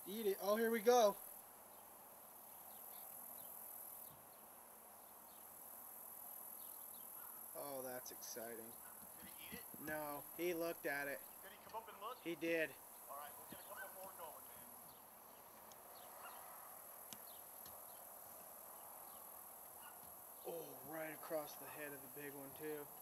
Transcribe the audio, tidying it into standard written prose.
Eat it. Oh, here we go. Oh, that's exciting. Did he eat it? No, he looked at it. Did he come up and look? He did. All right, we'll get a couple more going, man. Oh, right across the head of the big one, too.